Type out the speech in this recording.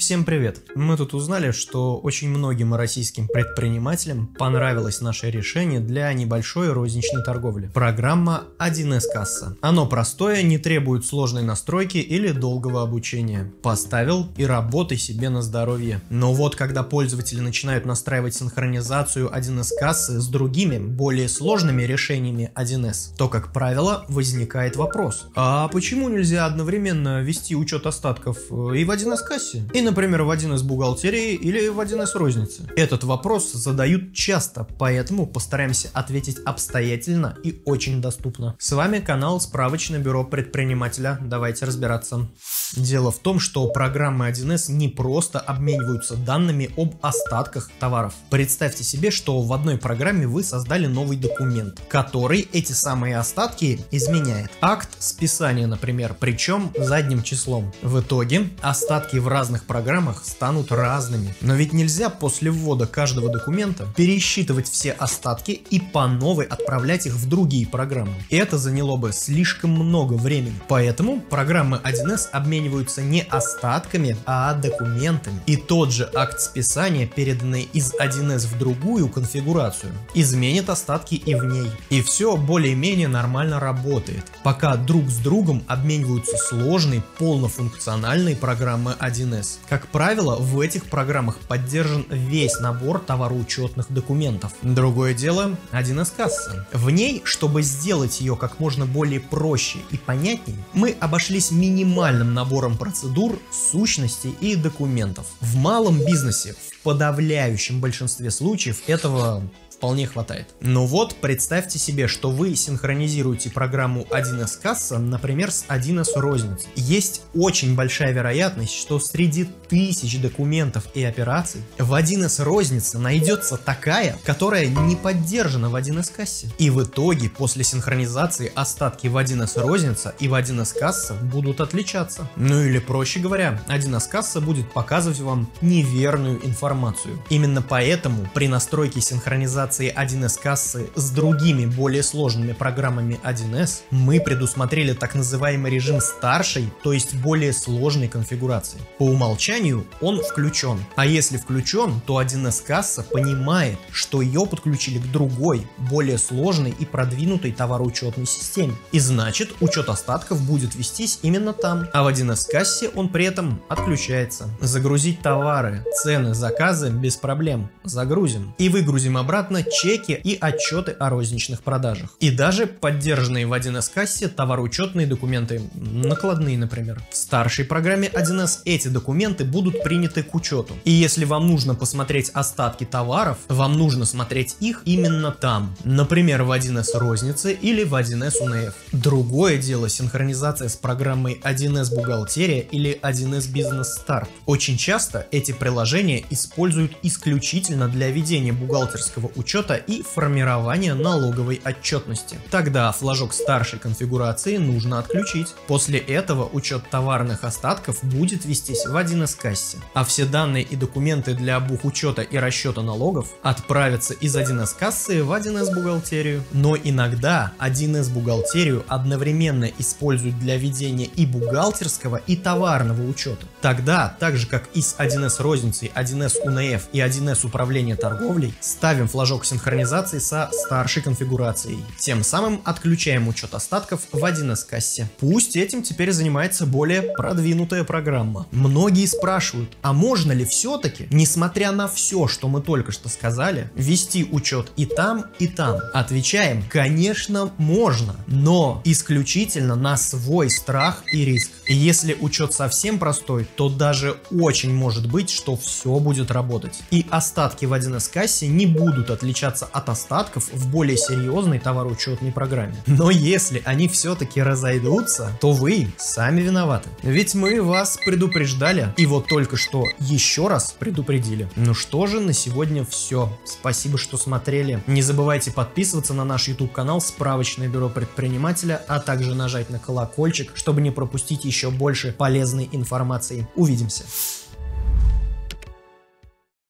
Всем привет! Мы тут узнали, что очень многим российским предпринимателям понравилось наше решение для небольшой розничной торговли. Программа 1С касса. Оно простое, не требует сложной настройки или долгого обучения. Поставил и работай себе на здоровье. Но вот когда пользователи начинают настраивать синхронизацию 1С кассы с другими, более сложными решениями 1С, то, как правило, возникает вопрос: а почему нельзя одновременно вести учет остатков и в 1С кассе? И, например, в 1С бухгалтерии или в 1С рознице? Этот вопрос задают часто, поэтому постараемся ответить обстоятельно и очень доступно. С вами канал Справочное бюро предпринимателя. Давайте разбираться. Дело в том, что программы 1С не просто обмениваются данными об остатках товаров. Представьте себе, что в одной программе вы создали новый документ, который эти самые остатки изменяет. Акт списания, например, причем задним числом. В итоге остатки в разных программах станут разными. Но ведь нельзя после ввода каждого документа пересчитывать все остатки и по новой отправлять их в другие программы. Это заняло бы слишком много времени. Поэтому программы 1С обмениваются не остатками, а документами. И тот же акт списания, переданный из 1С в другую конфигурацию, изменит остатки и в ней. И все более-менее нормально работает, пока друг с другом обмениваются сложные, полнофункциональные программы 1С. Как правило, в этих программах поддержан весь набор товароучетных документов. Другое дело 1С касса. В ней, чтобы сделать ее как можно более проще и понятнее, мы обошлись минимальным набором процедур, сущностей и документов. В малом бизнесе в подавляющем большинстве случаев этого вполне хватает. Но вот представьте себе, что вы синхронизируете программу 1С касса, например, с 1С розницей. Есть очень большая вероятность, что среди тысяч документов и операций в 1С рознице найдется такая, которая не поддержана в 1С кассе. И в итоге после синхронизации остатки в 1С розница и в 1С касса будут отличаться. Ну или проще говоря, 1С касса будет показывать вам неверную информацию. Именно поэтому при настройке синхронизации 1С кассы с другими более сложными программами 1С мы предусмотрели так называемый режим старшей, то есть более сложной конфигурации. По умолчанию он включен, а если включен, то 1С касса понимает, что ее подключили к другой, более сложной и продвинутой товароучетной системе, и значит учет остатков будет вестись именно там, а в 1С кассе он при этом отключается. Загрузить товары, цены, заказы без проблем. Загрузим и выгрузим обратно чеки и отчеты о розничных продажах. И даже поддержанные в 1С кассе товароучетные документы, накладные, например. В старшей программе 1С эти документы будут приняты к учету. И если вам нужно посмотреть остатки товаров, вам нужно смотреть их именно там. Например, в 1С рознице или в 1С УНФ. Другое дело синхронизация с программой 1С бухгалтерия или 1С бизнес старт. Очень часто эти приложения используют исключительно для ведения бухгалтерского учета и формирования налоговой отчетности. Тогда флажок старшей конфигурации нужно отключить. После этого учет товарных остатков будет вестись в 1С кассе, а все данные и документы для бухучета и расчета налогов отправятся из 1С кассы в 1С бухгалтерию. Но иногда 1С бухгалтерию одновременно используют для ведения и бухгалтерского, и товарного учета. Тогда, так же как и с 1С розницей, 1С УНФ и 1С управления торговлей, ставим флажок синхронизации со старшей конфигурацией. Тем самым отключаем учет остатков в 1С кассе. Пусть этим теперь занимается более продвинутая программа. Многие спрашивают, а можно ли все-таки, несмотря на все, что мы только что сказали, вести учет и там, и там? Отвечаем, конечно, можно, но исключительно на свой страх и риск. И если учет совсем простой, то даже очень может быть, что все будет работать. И остатки в 1С кассе не будут отличаться от остатков в более серьезной товароучетной программе. Но если они все-таки разойдутся, то вы сами виноваты. Ведь мы вас предупреждали, и вот только что еще раз предупредили. Ну что же, на сегодня все. Спасибо, что смотрели. Не забывайте подписываться на наш YouTube канал Справочное бюро предпринимателя, а также нажать на колокольчик, чтобы не пропустить еще больше полезной информации. Увидимся.